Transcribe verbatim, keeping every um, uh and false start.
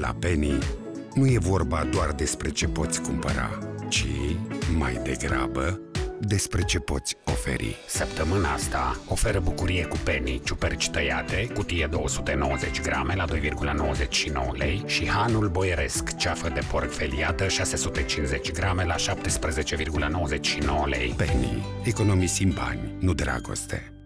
La Penny nu e vorba doar despre ce poți cumpăra, ci, mai degrabă, despre ce poți oferi. Săptămâna asta oferă bucurie cu Penny, ciuperci tăiate, cutie două sute nouăzeci grame la doi virgulă nouăzeci și nouă lei și hanul boieresc, ceafă de porc feliată șase sute cincizeci grame la șaptesprezece virgulă nouăzeci și nouă lei. Penny. Economisim bani, nu dragoste.